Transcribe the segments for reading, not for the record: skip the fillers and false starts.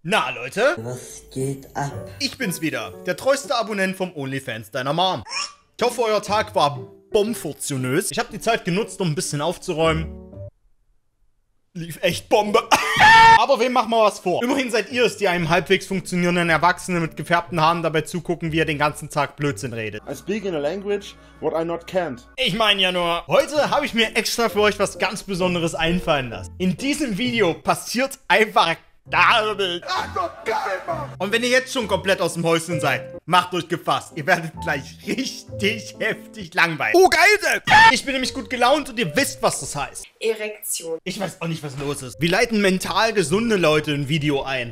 Na Leute, Was geht ab? ich bin's wieder, der treueste Abonnent vom OnlyFans deiner Mom. Ich hoffe, euer Tag war bombfortunös. Ich habe die Zeit genutzt, um ein bisschen aufzuräumen. Lief echt Bombe. Aber wem machen wir was vor? Immerhin seid ihr es, die einem halbwegs funktionierenden Erwachsenen mit gefärbten Haaren dabei zugucken, wie er den ganzen Tag Blödsinn redet. I speak in a language what I not can't. Ich meine ja nur, heute habe ich mir extra für euch was ganz Besonderes einfallen lassen. In diesem Video passiert einfach gar nichts. Und wenn ihr jetzt schon komplett aus dem Häuschen seid, macht euch gefasst. Ihr werdet gleich richtig heftig langweilig. Oh, geil! Ich bin nämlich gut gelaunt und ihr wisst, was das heißt. Erektion. Ich weiß auch nicht, was los ist. Wir leiten mental gesunde Leute ein Video ein.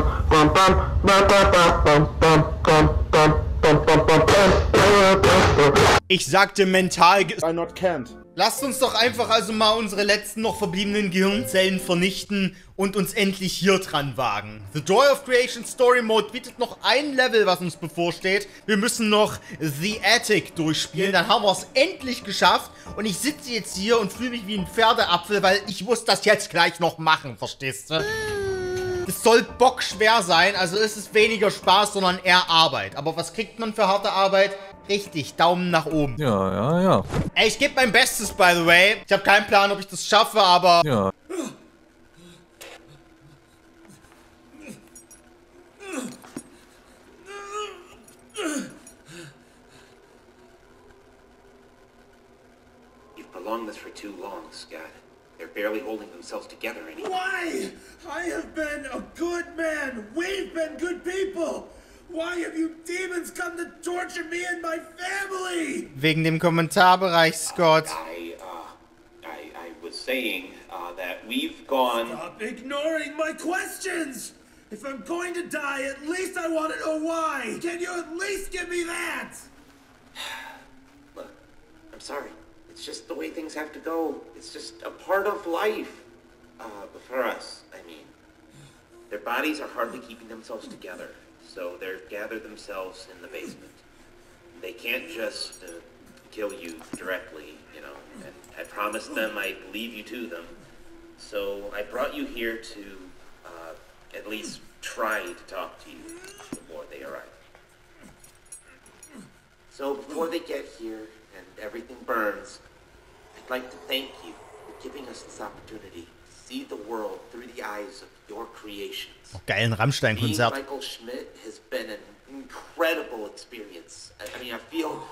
Ich sagte mental I not can't. Lasst uns doch einfach also mal unsere letzten noch verbliebenen Gehirnzellen vernichten und uns endlich hier dran wagen. The Joy of Creation Story Mode bietet noch ein Level, was uns bevorsteht. Wir müssen noch The Attic durchspielen, dann haben wir es endlich geschafft. Und ich sitze jetzt hier und fühle mich wie ein Pferdeapfel, weil ich muss das jetzt gleich noch machen, verstehst du? Es soll bockschwer sein, also ist es weniger Spaß, sondern eher Arbeit. Aber was kriegt man für harte Arbeit? Richtig, Daumen nach oben. Ja. Ey, ich gebe mein Bestes, by the way. Ich habe keinen Plan, ob ich das schaffe, aber... Ja. You've prolonged this for too long, Scott. They're barely holding themselves together anymore. Why? I have been a good man. We've been good people. Why have you demons come to torture me and my family? Wegen dem Kommentarbereich, Scott. I was saying that we've gone... Stop ignoring my questions. If I'm going to die, at least I want to know why. Can you at least give me that? Look, I'm sorry. It's just the way things have to go. It's just a part of life. For us, I mean. Their bodies are hardly keeping themselves together, so they've gathered themselves in the basement. They can't just kill you directly, you know, and I promised them I'd leave you to them. So I brought you here to at least try to talk to you before they arrive. So before they get here and everything burns, I'd like to thank you for giving us this opportunity to see the world through the eyes of your creations. Geil, ein Rammstein-Konzert. Being Michael Schmidt has been an incredible experience. I mean, I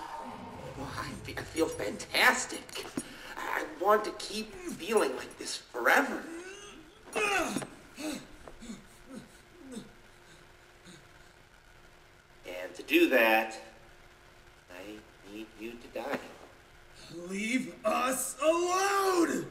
feel fantastic. I want to keep feeling like this forever. And to do that, I need you to die. Leave us alone.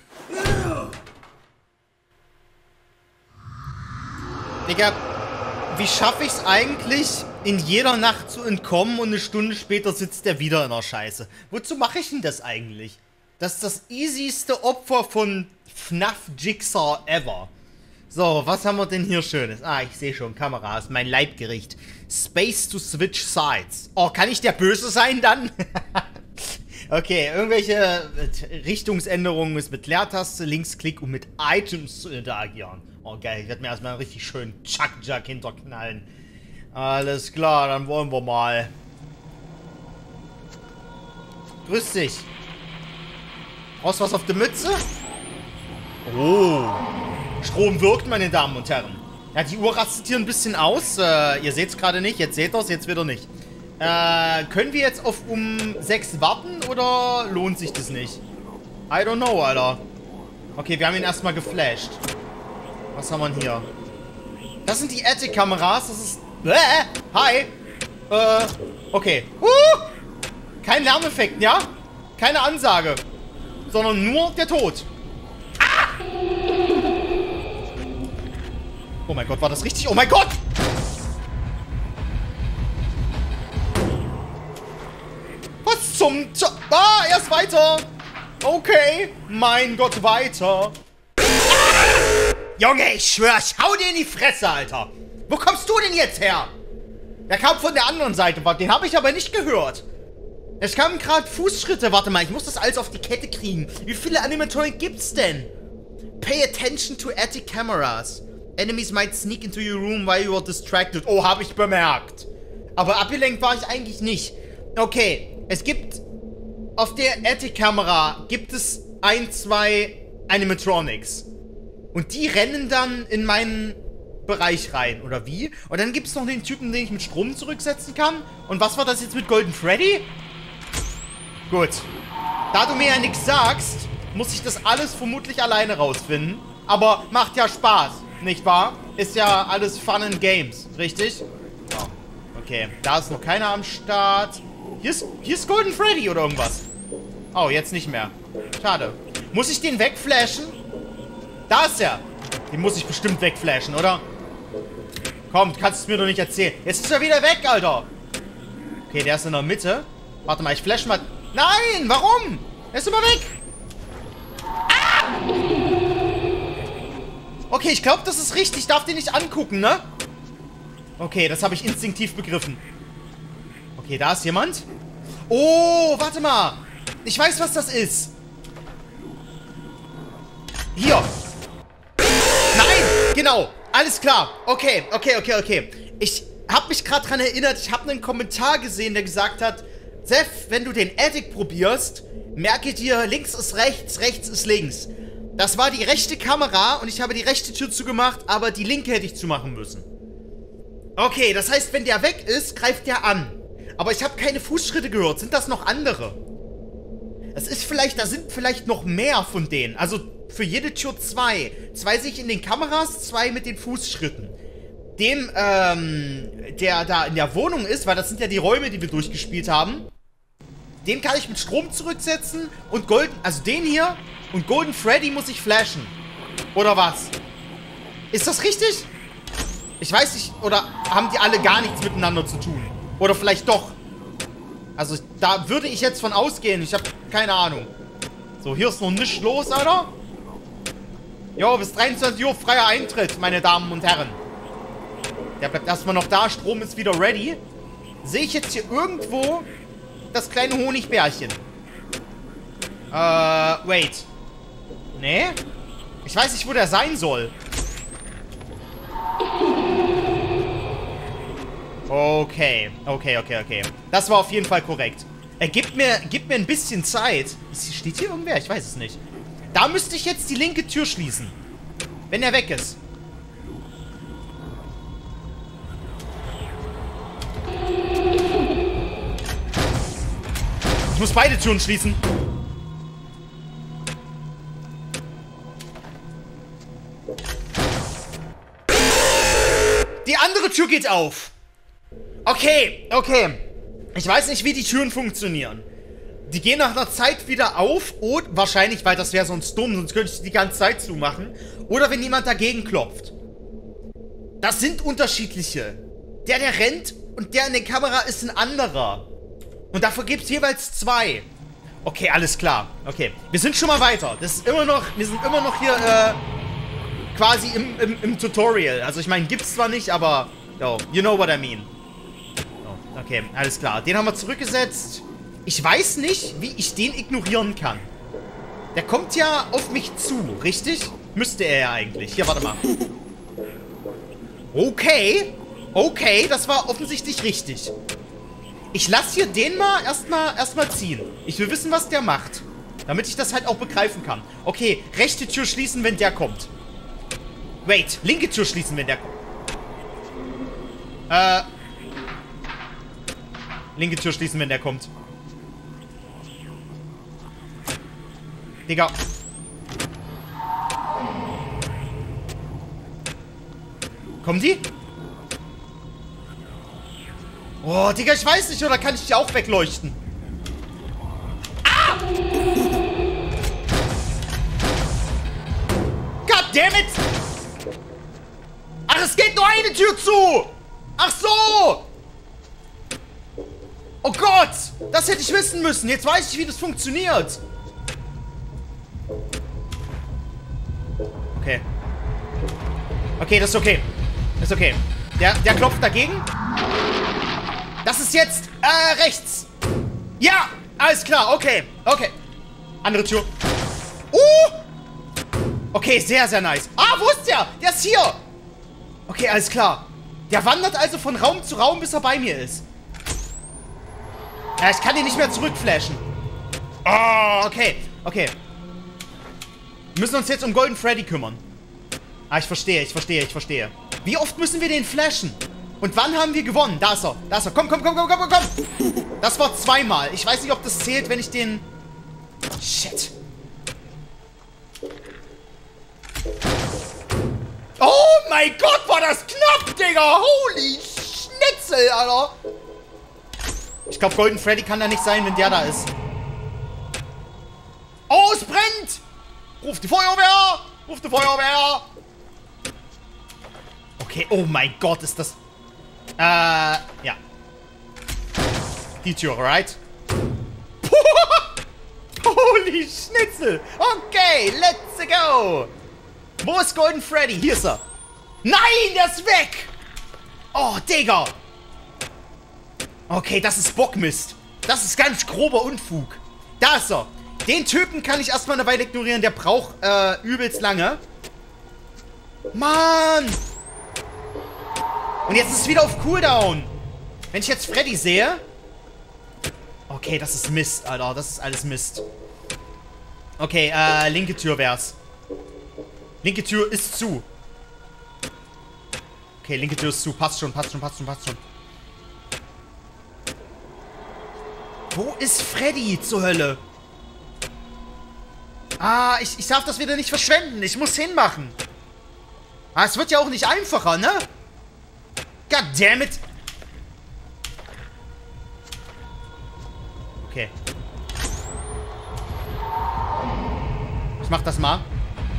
Digga, wie schaffe ich es eigentlich, in jeder Nacht zu entkommen und eine Stunde später sitzt der wieder in der Scheiße? Wozu mache ich denn das eigentlich? Das ist das easyste Opfer von FNAF Jigsaw ever. So, was haben wir denn hier Schönes? Ah, ich sehe schon, Kamera ist mein Leibgericht. Space to switch sides. Oh, kann ich der Böse sein dann? Okay, irgendwelche Richtungsänderungen ist mit Leertaste, Linksklick, um mit Items zu interagieren. Oh geil, ich werde mir erstmal richtig schön Chuck-Jack hinterknallen. Alles klar, dann wollen wir mal. Grüß dich. Brauchst du was auf der Mütze? Oh. Strom wirkt, meine Damen und Herren. Ja, die Uhr rastet hier ein bisschen aus. Ihr seht es gerade nicht, jetzt seht ihr es, jetzt wieder nicht. Können wir jetzt auf um 6 warten oder lohnt sich das nicht? I don't know, Alter. Okay, wir haben ihn erstmal geflasht. Was haben wir denn hier? Das sind die Attic-Kameras. Das ist... Hi! Okay. Kein Lärmeffekt, ja? Keine Ansage. Sondern nur der Tod. Ah! Oh mein Gott, war das richtig? Oh mein Gott! Was zum... Ah, erst weiter! Okay, mein Gott, weiter. Junge, ich schwör, ich hau dir in die Fresse, Alter. Wo kommst du denn jetzt her? Der kam von der anderen Seite, den habe ich aber nicht gehört. Es kamen gerade Fußschritte, warte mal, ich muss das alles auf die Kette kriegen. Wie viele Animatronic gibt's denn? Pay attention to attic cameras. Enemies might sneak into your room while you are distracted. Oh, habe ich bemerkt. Aber abgelenkt war ich eigentlich nicht. Okay, es gibt... Auf der Attic-Kamera gibt es 2 Animatronics. Und die rennen dann in meinen Bereich rein, oder wie? Und dann gibt es noch den Typen, den ich mit Strom zurücksetzen kann. Und was war das jetzt mit Golden Freddy? Gut. Da du mir ja nichts sagst, muss ich das alles vermutlich alleine rausfinden. Aber macht ja Spaß, nicht wahr? Ist ja alles Fun and Games, richtig? Oh, okay, da ist noch keiner am Start. Hier ist Golden Freddy oder irgendwas. Oh, jetzt nicht mehr. Schade. Muss ich den wegflashen? Da ist er. Den muss ich bestimmt wegflashen, oder? Komm, kannst du es mir doch nicht erzählen. Jetzt ist er wieder weg, Alter. Okay, der ist in der Mitte. Warte mal, ich flash mal. Nein, warum? Er ist immer weg. Ah! Okay, ich glaube, das ist richtig. Ich darf den nicht angucken, ne? Okay, das habe ich instinktiv begriffen. Okay, da ist jemand. Oh, warte mal. Ich weiß, was das ist. Hier. Nein, genau. Alles klar. Okay. Ich habe mich gerade dran erinnert, ich habe einen Kommentar gesehen, der gesagt hat, Seth, wenn du den Attic probierst, merke dir, links ist rechts, rechts ist links. Das war die rechte Kamera und ich habe die rechte Tür zugemacht, aber die linke hätte ich zumachen müssen. Okay, das heißt, wenn der weg ist, greift der an. Aber ich habe keine Fußschritte gehört. Sind das noch andere? Das ist vielleicht, da sind vielleicht noch mehr von denen. Also für jede Tür 2. 2 sehe ich in den Kameras, 2 mit den Fußschritten. Dem, der da in der Wohnung ist, weil das sind ja die Räume, die wir durchgespielt haben. Den kann ich mit Strom zurücksetzen und also den hier und Golden Freddy muss ich flashen. Oder was? Ist das richtig? Ich weiß nicht, oder haben die alle gar nichts miteinander zu tun? Oder vielleicht doch. Also da würde ich jetzt von ausgehen. Ich habe keine Ahnung. So, hier ist noch nichts los, Alter. Jo, bis 23 Uhr freier Eintritt, meine Damen und Herren. Der bleibt erstmal noch da. Strom ist wieder ready. Sehe ich jetzt hier irgendwo das kleine Honigbärchen? Wait. Nee? Ich weiß nicht, wo der sein soll. Okay. Das war auf jeden Fall korrekt. Gib mir ein bisschen Zeit. Steht hier irgendwer? Ich weiß es nicht. Da müsste ich jetzt die linke Tür schließen. Wenn er weg ist. Ich muss beide Türen schließen. Die andere Tür geht auf. Okay. Ich weiß nicht, wie die Türen funktionieren. Die gehen nach einer Zeit wieder auf. Und wahrscheinlich, weil das wäre sonst dumm, sonst könnte ich die ganze Zeit zumachen. Oder wenn jemand dagegen klopft. Das sind unterschiedliche. Der rennt und der in der Kamera ist ein anderer. Und dafür gibt es jeweils 2. Okay, alles klar. Okay, wir sind schon mal weiter. Das ist immer noch, wir sind immer noch hier, quasi im Tutorial. Also ich meine, gibt's zwar nicht, aber, oh, you know what I mean. Oh, okay, alles klar. Den haben wir zurückgesetzt. Ich weiß nicht, wie ich den ignorieren kann. Der kommt ja auf mich zu, richtig? Müsste er ja eigentlich. Hier, warte mal. Okay, das war offensichtlich richtig. Ich lasse hier den mal erstmal ziehen. Ich will wissen, was der macht. Damit ich das halt auch begreifen kann. Okay, rechte Tür schließen, wenn der kommt. Wait, linke Tür schließen, wenn der kommt. Linke Tür schließen, wenn der kommt. Digga. Kommen die? Oh, Digga, ich weiß nicht, oder kann ich die auch wegleuchten? Ah! Goddammit! Ach, es geht nur eine Tür zu! Ach so! Oh Gott! Das hätte ich wissen müssen. Jetzt weiß ich, wie das funktioniert. Okay. Okay, das ist okay. Das ist okay. Der klopft dagegen. Das ist jetzt, rechts. Ja, alles klar, okay. Andere Tür. Okay, sehr, sehr nice. Ah, wo ist der? Der ist hier. Okay, alles klar. Der wandert also von Raum zu Raum, bis er bei mir ist. Ja, ich kann ihn nicht mehr zurückflashen. Oh, okay. Okay. Wir müssen uns jetzt um Golden Freddy kümmern. Ah, ich verstehe. Wie oft müssen wir den flashen? Und wann haben wir gewonnen? Da ist er. Komm. Das war 2-mal. Ich weiß nicht, ob das zählt, wenn ich den... Shit. Oh mein Gott, war das knapp, Digga. Holy Schnitzel, Alter. Ich glaube, Golden Freddy kann da nicht sein, wenn der da ist. Oh, es brennt. Ruf die Feuerwehr. Okay, oh mein Gott, ist das... ja. Die Tür, right? Holy Schnitzel. Okay, let's go. Wo ist Golden Freddy? Hier ist er. Nein, der ist weg. Oh, Digga. Okay, das ist Bockmist. Das ist ganz grober Unfug. Da ist er. Den Typen kann ich erstmal eine Weile ignorieren. Der braucht übelst lange. Mann. Und jetzt ist es wieder auf Cooldown. Wenn ich jetzt Freddy sehe... Okay, das ist Mist, Alter. Das ist alles Mist. Okay, linke Tür wär's. Linke Tür ist zu. Okay, linke Tür ist zu. Passt schon. Wo ist Freddy zur Hölle? Ah, ich darf das wieder nicht verschwenden. Ich muss hinmachen. Ah, es wird ja auch nicht einfacher, ne? God damn it. Okay. Ich mach das mal.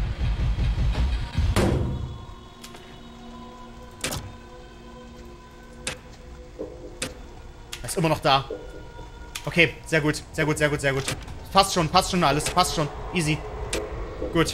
Er ist immer noch da. Okay, sehr gut. Passt schon alles. Passt schon. Easy. Gut.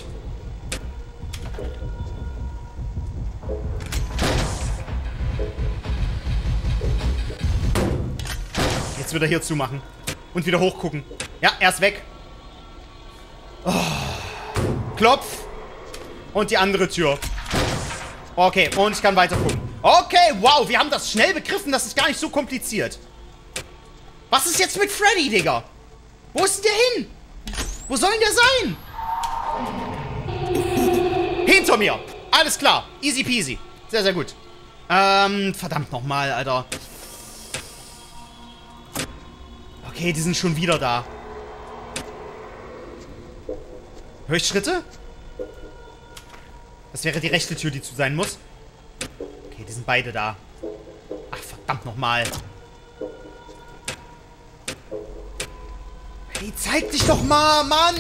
Jetzt wieder hier zumachen. Und wieder hochgucken. Ja, er ist weg. Oh. Klopf. Und die andere Tür. Okay, und ich kann weiter gucken. Okay, wow, wir haben das schnell begriffen. Das ist gar nicht so kompliziert. Was ist jetzt mit Freddy, Digga? Wo ist der hin? Wo soll denn der sein? Hinter mir. Alles klar. Easy peasy. Sehr, sehr gut. Verdammt nochmal, Alter. Okay, die sind schon wieder da. Hör ich Schritte? Das wäre die rechte Tür, die zu sein muss. Okay, die sind beide da. Ach, verdammt nochmal. Hey, zeig dich doch mal, Mann!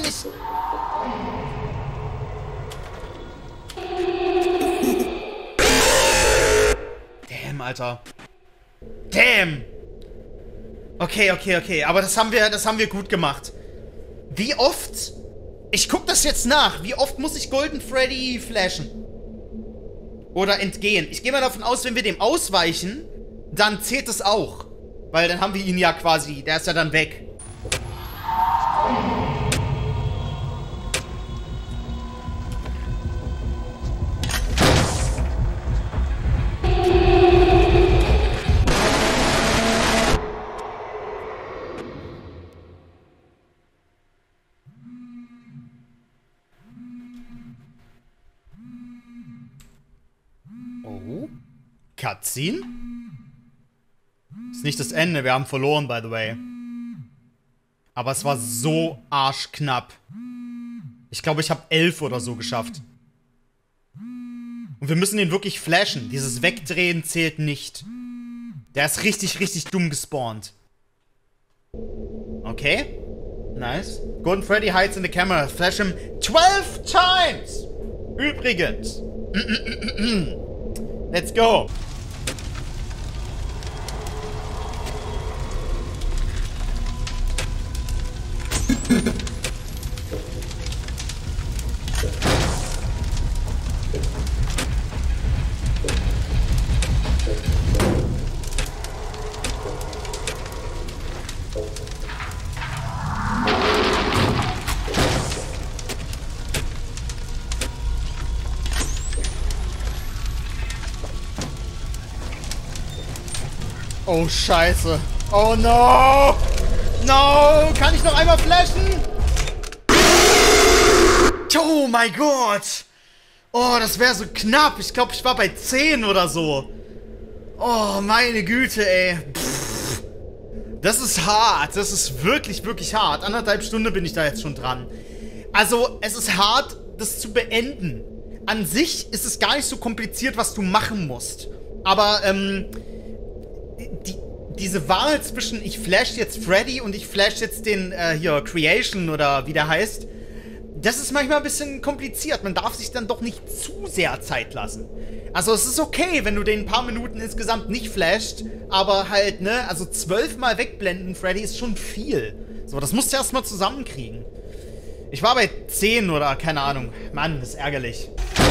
Damn, Alter. Damn! Okay. Aber das haben wir gut gemacht. Wie oft... Ich guck das jetzt nach. Wie oft muss ich Golden Freddy flashen? Oder entgehen? Ich gehe mal davon aus, wenn wir dem ausweichen, dann zählt es auch. Weil dann haben wir ihn ja quasi... Der ist ja dann weg. Oh. Cutscene? Ist nicht das Ende, wir haben verloren, by the way. Aber es war so arschknapp. Ich glaube, ich habe 11 oder so geschafft. Und wir müssen den wirklich flashen. Dieses Wegdrehen zählt nicht. Der ist richtig, richtig dumm gespawnt. Okay. Nice. Golden Freddy hides in the camera. Flash him 12 times. Übrigens. Let's go. Oh, scheiße. Oh, no. No. Kann ich noch einmal flashen? Oh, mein Gott. Oh, das wäre so knapp. Ich glaube, ich war bei 10 oder so. Oh, meine Güte, ey. Pff. Das ist hart. Das ist wirklich, wirklich hart. 1,5 Stunden bin ich da jetzt schon dran. Also, es ist hart, das zu beenden. An sich ist es gar nicht so kompliziert, was du machen musst. Aber, diese Wahl zwischen ich flash jetzt Freddy und ich flash jetzt den, hier, Creation oder wie der heißt, das ist manchmal ein bisschen kompliziert. Man darf sich dann doch nicht zu sehr Zeit lassen. Also es ist okay, wenn du den ein paar Minuten insgesamt nicht flasht, aber halt, ne, also 12 Mal wegblenden, Freddy, ist schon viel. So, das musst du erstmal zusammenkriegen. Ich war bei 10 oder keine Ahnung. Mann, das ist ärgerlich.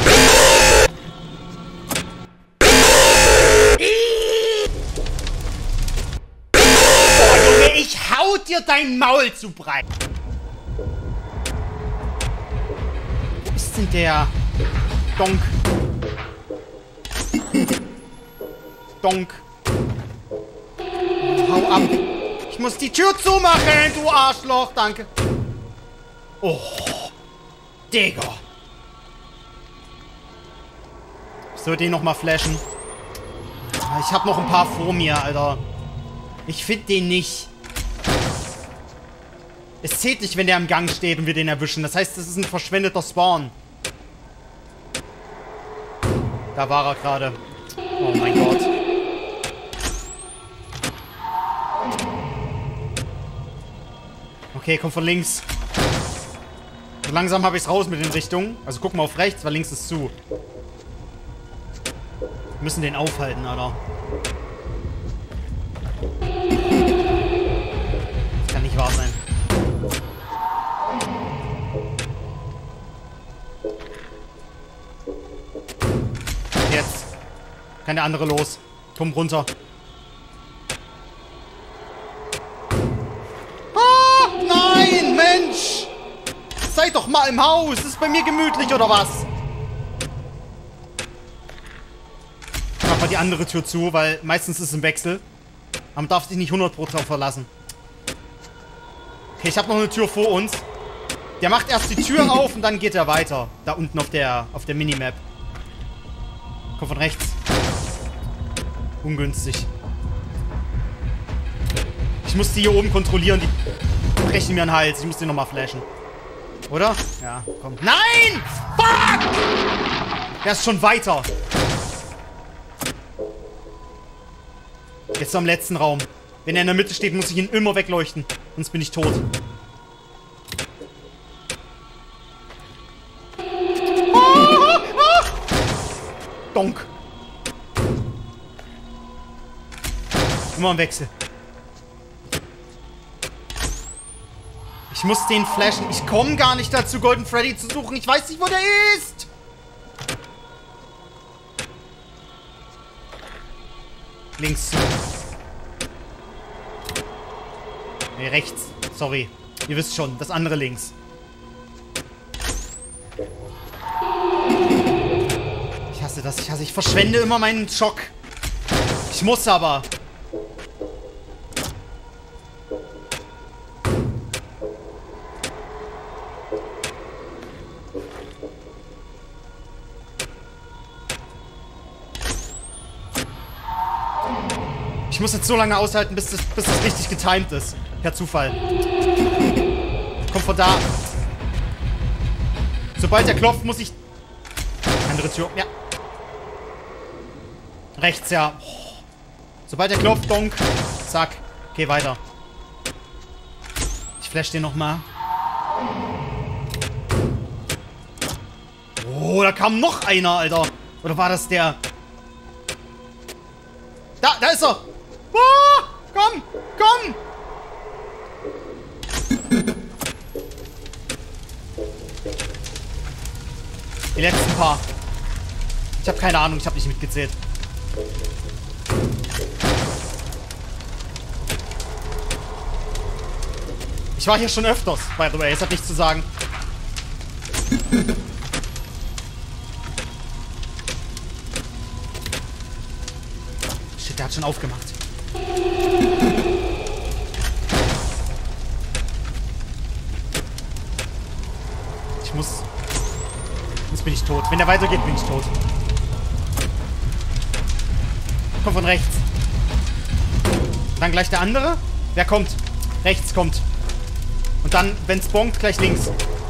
Ich hau dir dein Maul zu breit. Wo ist denn der? Donk. Donk. Hau ab. Ich muss die Tür zumachen, du Arschloch. Danke. Oh. Digga. Ich soll den nochmal flashen. Ich hab noch ein paar vor mir, Alter. Ich find den nicht. Es zählt nicht, wenn der im Gang steht und wir den erwischen. Das heißt, das ist ein verschwendeter Spawn. Da war er gerade. Oh mein Gott. Okay, komm von links. So langsam habe ich es raus mit den Richtungen. Also guck mal auf rechts, weil links ist zu. Wir müssen den aufhalten, Alter. Das kann nicht wahr sein. Jetzt. Kann der andere los. Komm runter. Ah, nein, Mensch! Seid doch mal im Haus. Ist bei mir gemütlich, oder was? Ich mach mal die andere Tür zu, weil meistens ist es im Wechsel. Man darf sich nicht 100% verlassen. Okay, ich habe noch eine Tür vor uns. Der macht erst die Tür auf und dann geht er weiter. Da unten auf der Minimap. Komm von rechts. Ungünstig. Ich muss die hier oben kontrollieren. Die brechen mir den Hals. Ich muss die nochmal flashen. Oder? Ja, komm. Nein! Fuck! Der ist schon weiter. Jetzt am letzten Raum. Wenn er in der Mitte steht, muss ich ihn immer wegleuchten. Sonst bin ich tot. Donk. Immer im Wechsel. Ich muss den flashen. Ich komme gar nicht dazu, Golden Freddy zu suchen. Ich weiß nicht, wo der ist. Links zu. Nee, rechts. Sorry. Ihr wisst schon, das andere links. Ich hasse das. Ich verschwende immer meinen Schock. Ich muss aber. Ich muss jetzt so lange aushalten, bis das richtig getimed ist. Per Zufall. Kommt von da. Sobald er klopft, muss ich... Andere Tür. Ja. Rechts, ja. Sobald er klopft, donk. Zack. Okay, weiter. Ich flash den nochmal. Oh, da kam noch einer, Alter. Oder war das der... Da ist er. Oh, komm, komm. Die letzten paar. Ich habe keine Ahnung, ich habe nicht mitgezählt. Ich war hier schon öfters, by the way. Es hat nichts zu sagen. Shit, der hat schon aufgemacht. Ich muss... Jetzt bin ich tot. Wenn er weitergeht, bin ich tot. Komm von rechts. Dann gleich der andere. Wer kommt? Rechts kommt. Und dann, wenn es bonkt, gleich links.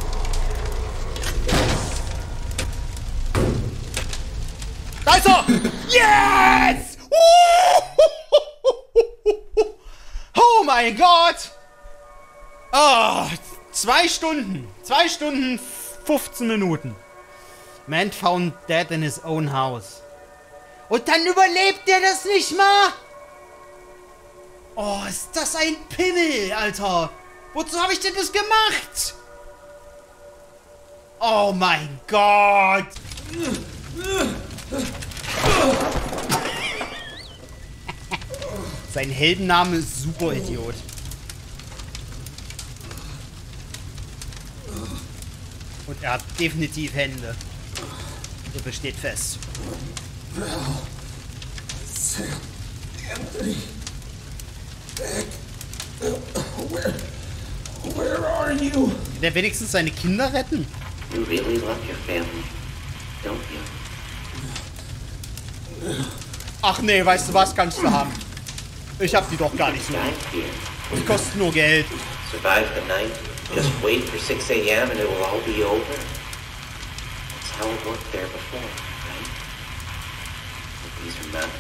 Da ist er! Yes! Oh mein Gott! Oh, 2 Stunden. 2 Stunden, 15 Minuten. Man found dead in his own house. Und dann überlebt der das nicht mal? Oh, ist das ein Pimmel, Alter. Wozu habe ich denn das gemacht? Oh mein Gott. Sein Heldenname ist Superidiot. Und er hat definitiv Hände. So besteht fest. Sam, Anthony, Beck, where are you? Will der wenigstens seine Kinder retten? You really love your family, don't you? Ach nee, weißt du was, kannst du haben. Ich hab die doch gar nicht so. Died here. Die kosten nur Geld. Survive the night. Just wait for 6 a.m. and it will all be over. That's how it worked there before, right? But these are not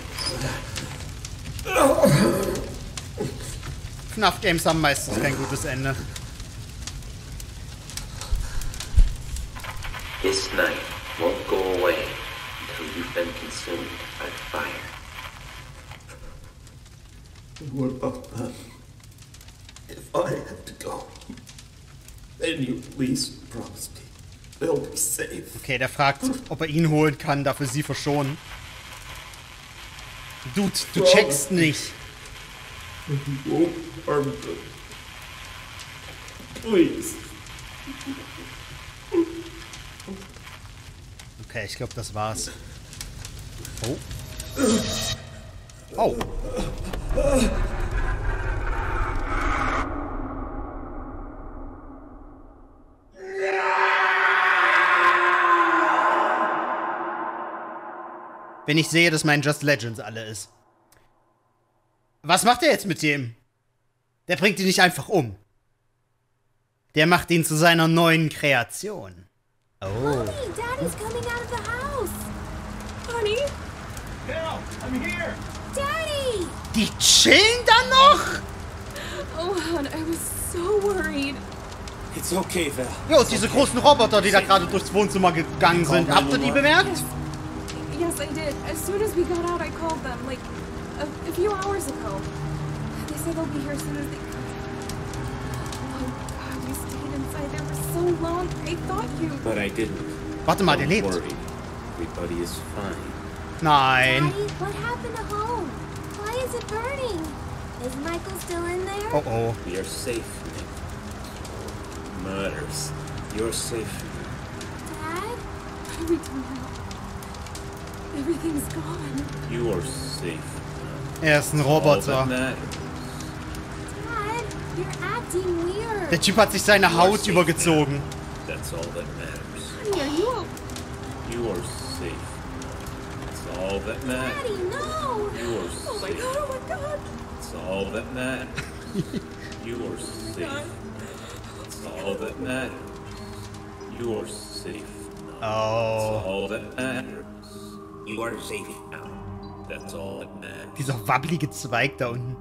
your kings. FNAF Games haben meistens kein gutes Ende. This night won't go away until you've been consumed by fire. What about them? If I have to go, then you at least promise me they'll be safe. Okay, der fragt, ob er ihn holen kann, dafür sie verschonen. Dude, du checkst nicht. You won't harm them. Please. Okay, ich glaube, das war's. Oh. Oh. Wenn ich sehe, dass mein Just Legends alle ist. Was macht er jetzt mit dem? Der bringt ihn nicht einfach um. Der macht ihn zu seiner neuen Kreation. Oh. Honey, Daddy's coming out of the house. Honey? Hell, I'm here. Daddy! Die chillen dann noch? Oh, hon, I was so worried. It's okay, Val. Jo, diese großen Roboter, die da gerade durchs Wohnzimmer gegangen sind. Habt ihr die bemerkt? Yes, I did. As soon as we got out, I called them, like, a few hours ago. They said they'll be here as soon as they come. Oh, God, we stayed inside there for so long. I thought you... But I didn't. Warte mal, der Don't lebt. worry. Everybody is fine. Nein. Daddy, what happened to home? Why is it burning? Is Michael still in there? Oh oh. We are safe, Nick. Murders. You're safe. Dad? What do we do now? Everything's gone. You are safe. Er ist ein All Roboter. that matters. Dad, you're acting weird. Der Typ hat sich seine Haut übergezogen. That's all that matters. Honey, are you okay? You are safe. That's all that matters. Daddy, no! You are Oh my safe. god, oh my god! That's all that matters. You are safe. That's all that matters. You are safe. Oh. All that matters. You are safe now. That's all that matters. Dieser wabbelige Zweig da unten.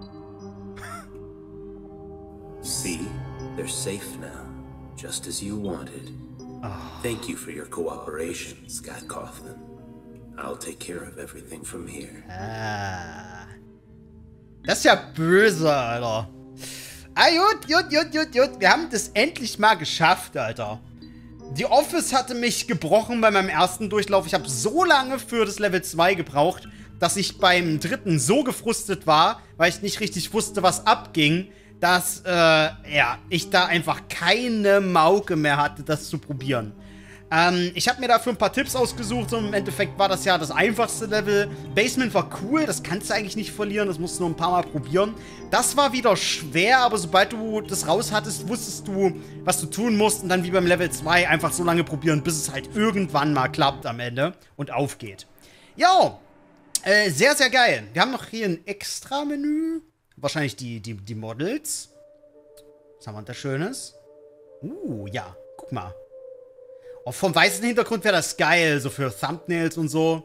See, they're safe now, just as you wanted. Thank you for your cooperation, Scott Coughlin. I'll take care of everything from here. Ah. Das ist ja böse, Alter. Ah, gut. Wir haben das endlich mal geschafft, Alter. Die Office hatte mich gebrochen bei meinem ersten Durchlauf. Ich habe so lange für das Level 2 gebraucht, dass ich beim dritten so gefrustet war, weil ich nicht richtig wusste, was abging, dass, ja, ich da einfach keine Mauke mehr hatte, das zu probieren. Ich habe mir dafür ein paar Tipps ausgesucht und im Endeffekt war das ja das einfachste Level. Basement war cool, das kannst du eigentlich nicht verlieren, das musst du nur ein paar Mal probieren. Das war wieder schwer, aber sobald du das raus hattest, wusstest du, was du tun musst und dann wie beim Level 2 einfach so lange probieren, bis es halt irgendwann mal klappt am Ende und aufgeht. Jo, sehr, sehr geil. Wir haben noch hier ein Extra-Menü, wahrscheinlich die Models. Was haben wir da Schönes? Ja, guck mal. Oh, vom weißen Hintergrund wäre das geil, so für Thumbnails und so.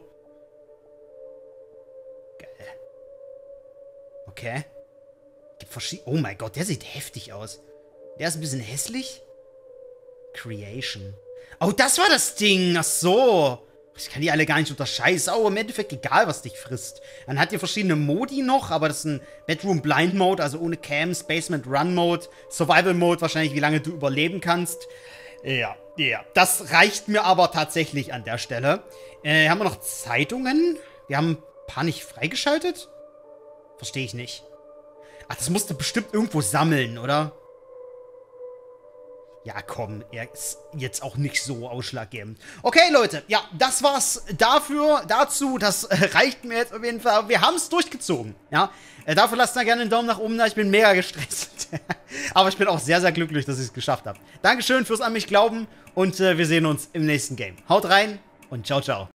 Geil. Okay. Gibt verschiedene. Oh mein Gott, der sieht heftig aus. Der ist ein bisschen hässlich. Creation. Oh, das war das Ding. Ach so. Ich kann die alle gar nicht unterscheiden. Ist auch im Endeffekt egal, was dich frisst. Dann hat ihr verschiedene Modi noch, aber das ist ein Bedroom Blind Mode, also ohne Cams, Basement Run Mode, Survival Mode, wahrscheinlich wie lange du überleben kannst. Ja, das reicht mir aber tatsächlich an der Stelle. Haben wir noch Zeitungen? Wir haben ein paar nicht freigeschaltet? Verstehe ich nicht. Ach, das musst du bestimmt irgendwo sammeln, oder? Ja, komm, er ist jetzt auch nicht so ausschlaggebend. Okay, Leute, ja, das war's dazu. Das reicht mir jetzt auf jeden Fall. Wir haben es durchgezogen, ja. Dafür lasst da gerne einen Daumen nach oben da. Ich bin mega gestresst. Aber ich bin auch sehr, sehr glücklich, dass ich es geschafft habe. Dankeschön fürs an mich glauben und wir sehen uns im nächsten Game. Haut rein und ciao, ciao.